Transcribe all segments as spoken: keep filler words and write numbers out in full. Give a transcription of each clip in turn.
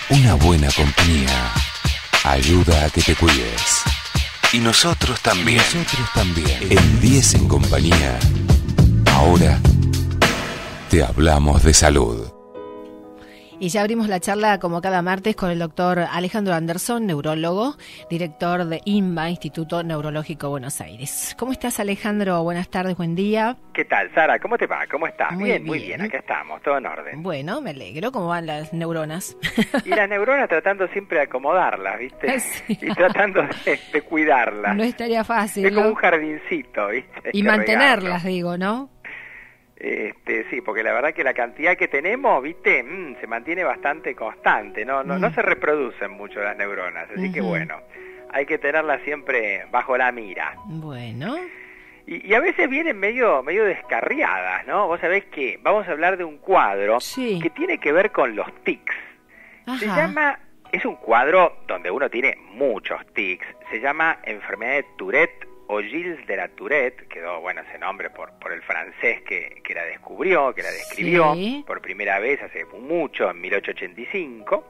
Una buena compañía ayuda a que te cuides. Y nosotros también. Nosotros también. En diez en compañía. Ahora te hablamos de salud. Y ya abrimos la charla como cada martes con el doctor Alejandro Anderson, neurólogo, director de INBA, Instituto Neurológico Buenos Aires. ¿Cómo estás, Alejandro? Buenas tardes, buen día. ¿Qué tal, Sara? ¿Cómo te va? ¿Cómo estás? Muy bien, bien, muy bien, acá estamos, todo en orden. Bueno, me alegro. ¿Cómo van las neuronas? Y las neuronas tratando siempre de acomodarlas, ¿viste? Sí. Y tratando de, de cuidarlas. No estaría fácil, Es como ¿no? un jardincito, ¿viste? Y Que mantenerlas, regarlo. digo, ¿no? Este, sí, porque la verdad que la cantidad que tenemos, ¿viste? Mm, se mantiene bastante constante, ¿no? No, Mm. no se reproducen mucho las neuronas, así que Ujú. bueno, hay que tenerlas siempre bajo la mira. Bueno. Y, y a veces vienen medio, medio descarriadas, ¿no? Vos sabés que vamos a hablar de un cuadro Sí. que tiene que ver con los tics. Se Ajá. llama, es un cuadro donde uno tiene muchos tics, se llama enfermedad de Tourette o Gilles de la Tourette, quedó bueno ese nombre por, por el francés que, que la descubrió, que la describió Sí. por primera vez hace mucho, en mil ochocientos ochenta y cinco,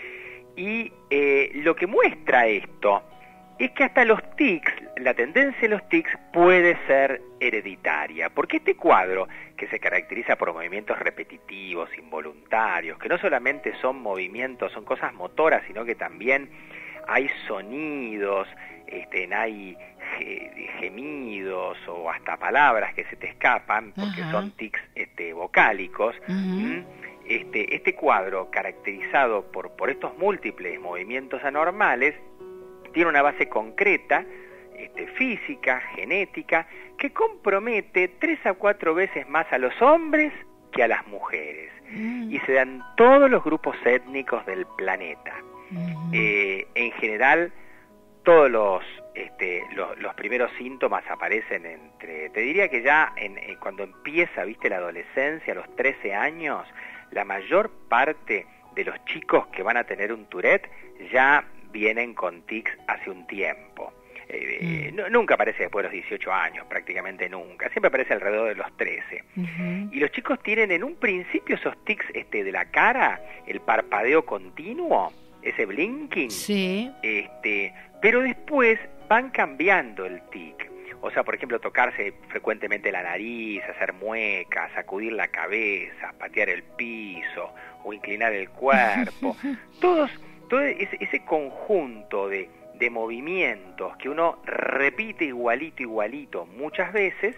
y eh, lo que muestra esto es que hasta los tics, la tendencia de los tics puede ser hereditaria, porque este cuadro, que se caracteriza por movimientos repetitivos, involuntarios, que no solamente son movimientos, son cosas motoras, sino que también hay sonidos, este, hay ge- gemidos o hasta palabras que se te escapan, porque Ajá. son tics este, vocálicos. Ujú. ¿Mm? Este, este cuadro, caracterizado por, por estos múltiples movimientos anormales, tiene una base concreta, este, física, genética, que compromete tres a cuatro veces más a los hombres que a las mujeres. Mm. Y se dan todos los grupos étnicos del planeta. Ujú. Eh, en general, todos los, este, los, los primeros síntomas aparecen entre, te diría que ya en, en cuando empieza, viste, la adolescencia, a los trece años, la mayor parte de los chicos que van a tener un Tourette ya vienen con tics hace un tiempo. Eh, Mm. no- nunca aparece después de los dieciocho años, prácticamente nunca, siempre aparece alrededor de los trece. Ujú. Y los chicos tienen en un principio esos tics este, de la cara, el parpadeo continuo, ese blinking, Sí. este, pero después van cambiando el tic. O sea, por ejemplo, tocarse frecuentemente la nariz, hacer muecas, sacudir la cabeza, patear el piso o inclinar el cuerpo. Todos, todo ese, ese conjunto de, de movimientos que uno repite igualito, igualito muchas veces,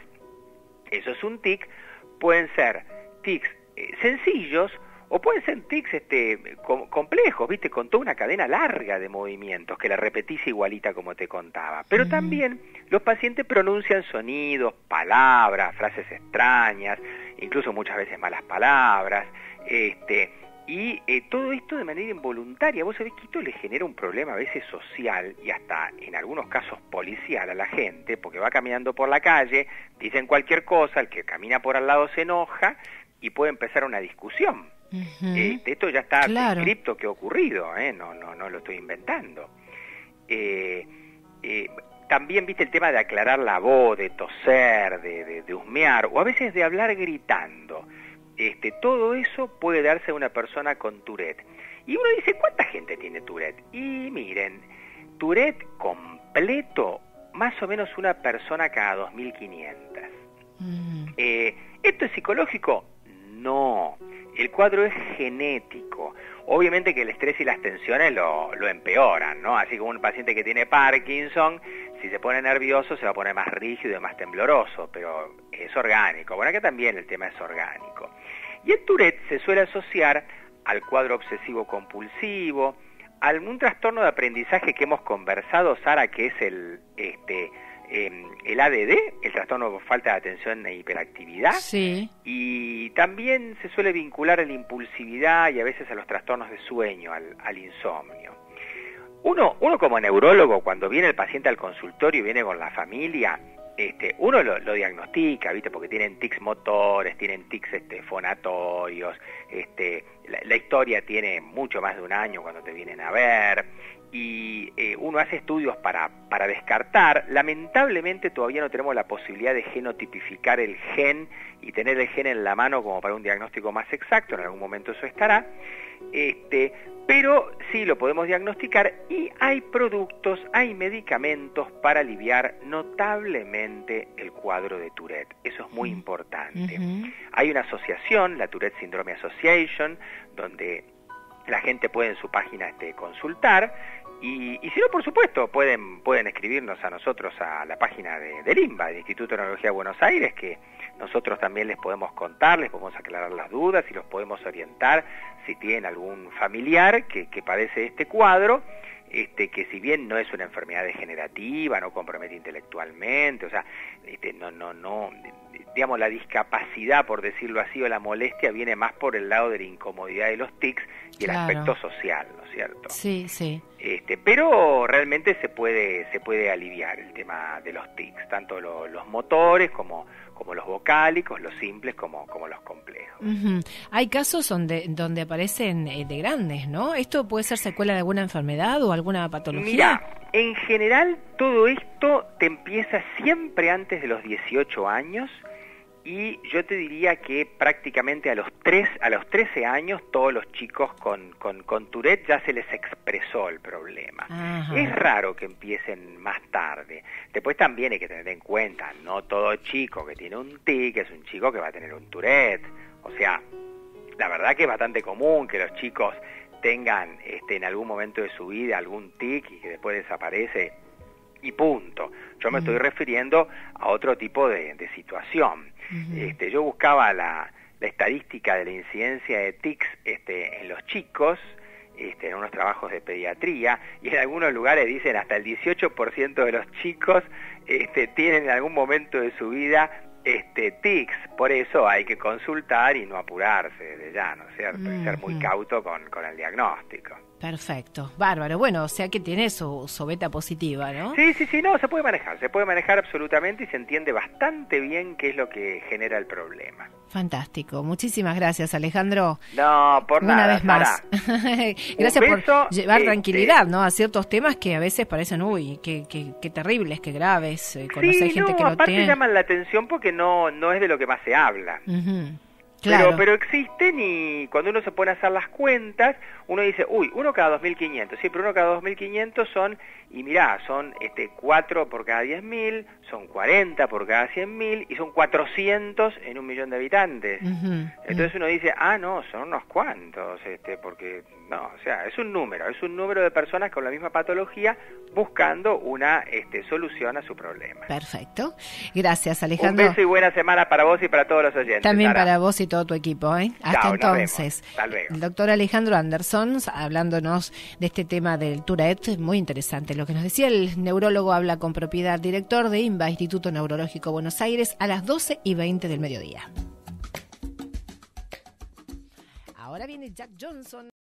eso es un tic. Pueden ser tics eh, sencillos o pueden ser tics este, com- complejos, ¿viste? Con toda una cadena larga de movimientos que la repetís igualita como te contaba. Pero Mm. también los pacientes pronuncian sonidos, palabras, frases extrañas, incluso muchas veces malas palabras, este, y eh, todo esto de manera involuntaria. Vos sabés que esto le genera un problema a veces social y hasta en algunos casos policial a la gente, porque va caminando por la calle, dicen cualquier cosa, el que camina por al lado se enoja y puede empezar una discusión. Ujú. Este, esto ya está Claro. descripto que ha ocurrido, ¿eh? no, no, no lo estoy inventando. Eh, eh, también viste el tema de aclarar la voz, de toser, de, de, de husmear, o a veces de hablar gritando. Este, todo eso puede darse a una persona con Tourette. Y uno dice, ¿cuánta gente tiene Tourette? Y miren, Tourette completo, más o menos una persona cada dos mil quinientas. Mm. Eh, ¿Esto es psicológico? No. El cuadro es genético. Obviamente que el estrés y las tensiones lo, lo empeoran, ¿no? Así como un paciente que tiene Parkinson, si se pone nervioso se va a poner más rígido y más tembloroso, pero es orgánico. Bueno, acá también el tema es orgánico. Y el Tourette se suele asociar al cuadro obsesivo-compulsivo, a algún trastorno de aprendizaje que hemos conversado, Sara, que es el... este Eh, el A D D, el trastorno por falta de atención e hiperactividad, Sí. y también se suele vincular a la impulsividad y a veces a los trastornos de sueño, al, al insomnio. Uno, uno como neurólogo, cuando viene el paciente al consultorio y viene con la familia, este, uno lo, lo diagnostica, ¿viste? Porque tienen tics motores, tienen tics este, fonatorios, este, la, la historia tiene mucho más de un año cuando te vienen a ver, y eh, uno hace estudios para, para descartar. Lamentablemente todavía no tenemos la posibilidad de genotipificar el gen y tener el gen en la mano como para un diagnóstico más exacto, en algún momento eso estará, este, pero sí lo podemos diagnosticar y hay productos, hay medicamentos para aliviar notablemente el cuadro de Tourette. Eso es muy importante. Uh-huh. Hay una asociación, la Tourette Syndrome Association, donde la gente puede en su página este, consultar, y, y si no, por supuesto, pueden, pueden escribirnos a nosotros a la página de, del INBA, del Instituto de Neurología de Buenos Aires, que nosotros también les podemos contar, les podemos aclarar las dudas y los podemos orientar si tienen algún familiar que, que padece este cuadro, este, que si bien no es una enfermedad degenerativa, no compromete intelectualmente, o sea, este, no, no, no, digamos, la discapacidad, por decirlo así, o la molestia viene más por el lado de la incomodidad de los tics y el claro. aspecto social, ¿no es cierto? Sí, sí. Este, pero realmente se puede, se puede aliviar el tema de los tics, tanto lo, los motores como, como los vocálicos, los simples como, como los complejos. Uh-huh. Hay casos donde, donde aparecen eh, de grandes, ¿no? ¿Esto puede ser secuela de alguna enfermedad o alguna patología? Mira, en general todo esto te empieza siempre antes de los dieciocho años, y yo te diría que prácticamente a los tres, a los trece años todos los chicos con, con, con Tourette ya se les expresó el problema. Ajá. Es raro que empiecen más tarde. Después también hay que tener en cuenta, no todo chico que tiene un tic es un chico que va a tener un Tourette. O sea, la verdad que es bastante común que los chicos tengan este, en algún momento de su vida algún tic y que después desaparece y punto. Yo me uh-huh. estoy refiriendo a otro tipo de, de situación. Uh-huh. Este, yo buscaba la, la estadística de la incidencia de tics este, en los chicos, este, en unos trabajos de pediatría, y en algunos lugares dicen hasta el dieciocho por ciento de los chicos este, tienen en algún momento de su vida este, tics. Por eso hay que consultar y no apurarse desde ya, ¿no es cierto? Uh-huh. Y ser muy cauto con, con el diagnóstico. Perfecto, bárbaro. Bueno, o sea que tiene su, su beta positiva, ¿no? Sí, sí, sí, no, se puede manejar, se puede manejar absolutamente y se entiende bastante bien qué es lo que genera el problema. Fantástico, muchísimas gracias, Alejandro. No, por Una nada. vez más. Gracias beso, por llevar este... tranquilidad, ¿no? A ciertos temas que a veces parecen, uy, qué, qué, qué terribles, qué graves. Eh, conocer sí, gente no, que lo aparte tiene. llaman la atención porque no, no es de lo que más se habla. Uh-huh. Claro. Pero, pero existen, y cuando uno se pone a hacer las cuentas, uno dice, uy, uno cada dos mil quinientos, sí, pero uno cada dos mil quinientos son, y mirá, son este cuatro por cada diez mil, son cuarenta por cada cien mil, y son cuatrocientos en un millón de habitantes. Uh-huh. Entonces uno dice, ah, no, son unos cuantos, este, porque, no, o sea, es un número, es un número de personas con la misma patología buscando una este, solución a su problema. Perfecto. Gracias, Alejandro. Un beso y buena semana para vos y para todos los oyentes. También Sara. Para vos y todo tu equipo, ¿eh? Hasta Chao, entonces. Hasta luego. El doctor Alejandro Anderson, hablándonos de este tema del Tourette, muy interesante lo que nos decía. El neurólogo habla con propiedad, director de INBA, Instituto Neurológico Buenos Aires, a las doce y veinte del mediodía. Ahora viene Jack Johnson.